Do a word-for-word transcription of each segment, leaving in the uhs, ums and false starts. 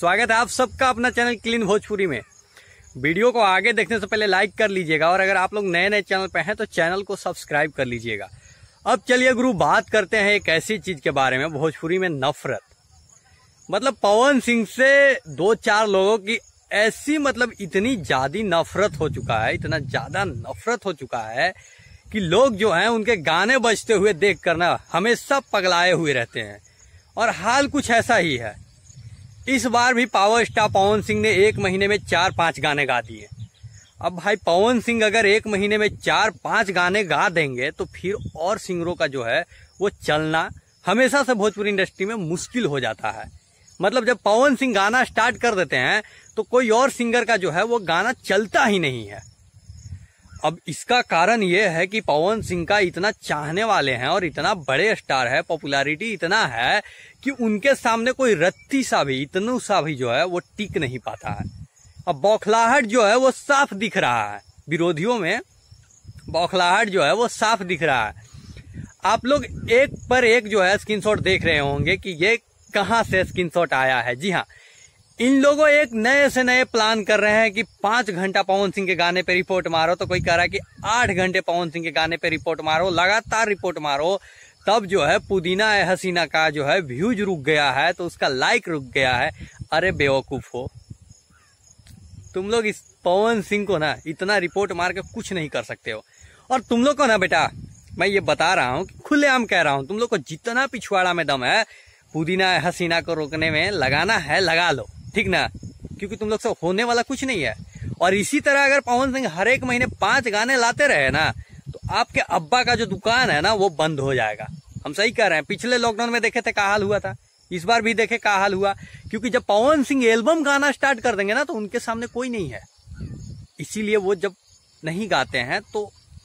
स्वागत है आप सबका अपना चैनल क्लीन भोजपुरी में। वीडियो को आगे देखने से पहले लाइक कर लीजिएगा और अगर आप लोग नए नए चैनल पे हैं तो चैनल को सब्सक्राइब कर लीजिएगा। अब चलिए गुरु बात करते हैं एक ऐसी चीज के बारे में, भोजपुरी में नफरत। मतलब पवन सिंह से दो चार लोगों की ऐसी मतलब इतनी ज्यादा नफरत हो चुका है, इतना ज्यादा नफरत हो चुका है कि लोग जो हैं उनके गाने बजते हुए देख कर ना हमेशा पगलाए हुए रहते हैं। और हाल कुछ ऐसा ही है। इस बार भी पावर स्टार पवन सिंह ने एक महीने में चार पांच गाने गा दिए। अब भाई पवन सिंह अगर एक महीने में चार पांच गाने गा देंगे तो फिर और सिंगरों का जो है वो चलना हमेशा से भोजपुरी इंडस्ट्री में मुश्किल हो जाता है। मतलब जब पवन सिंह गाना स्टार्ट कर देते हैं तो कोई और सिंगर का जो है वो गाना चलता ही नहीं है। अब इसका कारण ये है कि पवन सिंह का इतना चाहने वाले हैं और इतना बड़े स्टार है, पॉपुलैरिटी इतना है कि उनके सामने कोई रत्ती सा भी, इतनू सा भी जो है वो टिक नहीं पाता है। अब बौखलाहट जो है वो साफ दिख रहा है, विरोधियों में बौखलाहट जो है वो साफ दिख रहा है। आप लोग एक पर एक जो है स्क्रीनशॉट देख रहे होंगे कि ये कहां से स्क्रीनशॉट आया है। जी हाँ, इन लोगों एक नए से नए प्लान कर रहे हैं कि पांच घंटा पवन सिंह के गाने पे रिपोर्ट मारो, तो कोई कह रहा है कि आठ घंटे पवन सिंह के गाने पे रिपोर्ट मारो, लगातार रिपोर्ट मारो। तब जो है पुदीना ए हसीना का जो है व्यूज रुक गया है तो उसका लाइक रुक गया है। अरे बेवकूफ हो तुम लोग, इस पवन सिंह को ना इतना रिपोर्ट मार के कुछ नहीं कर सकते हो। और तुम लोग को ना बेटा मैं ये बता रहा हूँ, खुलेआम कह रहा हूँ, तुम लोग को जितना पिछवाड़ा में दम है पुदीना ए हसीना को रोकने में लगाना है लगा लो, ठीक ना, क्योंकि तुम लोग से होने वाला कुछ नहीं है। और इसी तरह अगर पवन सिंह हर एक महीने पांच गाने लाते रहे ना तो आपके अब्बा का जो दुकान है ना वो बंद हो जाएगा। हम सही कह रहे हैं। पिछले लॉकडाउन में देखे थे क्या हाल हुआ था, इस बार भी देखे क्या हाल हुआ। क्योंकि जब पवन सिंह एल्बम गाना स्टार्ट कर देंगे ना तो उनके सामने कोई नहीं है, इसीलिए वो जब नहीं गाते हैं तो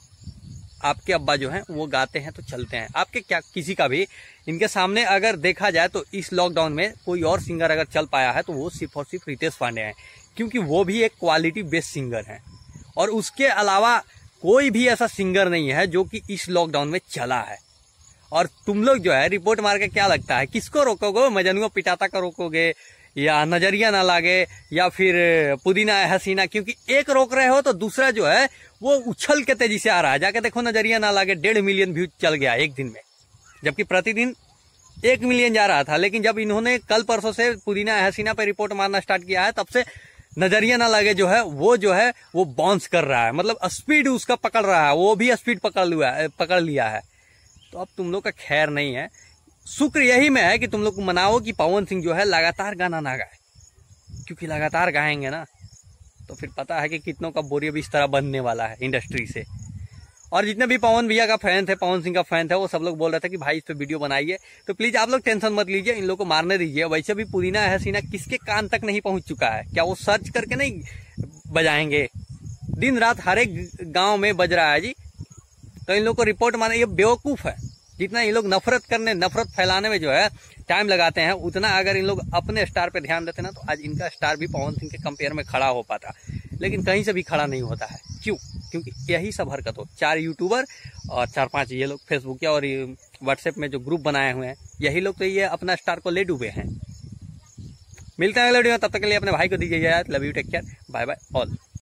आपके अब्बा जो हैं वो गाते हैं तो चलते हैं। आपके क्या किसी का भी इनके सामने अगर देखा जाए तो इस लॉकडाउन में कोई और सिंगर अगर चल पाया है तो वो सिर्फ और सिर्फ रितेश पांडे हैं, क्योंकि वो भी एक क्वालिटी बेस्ड सिंगर हैं। और उसके अलावा कोई भी ऐसा सिंगर नहीं है जो कि इस लॉकडाउन में चला है। और तुम लोग जो है रिपोर्ट मार के क्या लगता है किसको रोकोगे? मजनू पिटाता का रोकोगे या नजरिया ना लागे या फिर पुदीना ए हसीना? क्योंकि एक रोक रहे हो तो दूसरा जो है वो उछल के तेजी से आ रहा है। जाके देखो नजरिया ना लागे डेढ़ मिलियन व्यूज चल गया एक दिन में, जबकि प्रतिदिन एक मिलियन जा रहा था। लेकिन जब इन्होंने कल परसों से पुदीना ए हसीना पे रिपोर्ट मारना स्टार्ट किया है तब से नजरिया ना लगे जो है वो जो है वो बाउंस कर रहा है। मतलब स्पीड उसका पकड़ रहा है, वो भी स्पीड पकड़ लिया पकड़ लिया है। तो अब तुम लोग का खैर नहीं है। शुक्र यही में है कि तुम लोग मनाओ कि पवन सिंह जो है लगातार गाना ना गाए, क्योंकि लगातार गाएंगे ना तो फिर पता है कि कितनों का बोरिया भी इस तरह बनने वाला है इंडस्ट्री से। और जितने भी पवन भैया का फैन थे, पवन सिंह का फैन थे, वो सब लोग बोल रहे थे कि भाई इस पे वीडियो बनाइए। तो प्लीज आप लोग टेंशन मत लीजिए, इन लोग को मारने दीजिए। वैसे भी पुदीना ए हसीना किसके कान तक नहीं पहुंच चुका है? क्या वो सर्च करके नहीं बजाएंगे? दिन रात हर एक गाँव में बज रहा है जी। तो इन लोग को रिपोर्ट मारने, ये बेवकूफ है। जितना ये लोग नफरत करने नफरत फैलाने में जो है टाइम लगाते हैं, उतना अगर इन लोग अपने स्टार पे ध्यान देते ना तो आज इनका स्टार भी पवन सिंह के कंपेयर में खड़ा हो पाता। लेकिन कहीं से भी खड़ा नहीं होता है। क्यों? क्योंकि यही सब हरकत हो, चार यूट्यूबर और चार पांच ये लोग फेसबुक या और व्हाट्सएप में जो ग्रुप बनाए हुए हैं, यही लोग तो ये अपना स्टार को ले डूबे हैं। मिलते हैं अगले वीडियो में, तब तक के लिए अपने भाई को दीजिए यार। Love you, take care, bye bye all.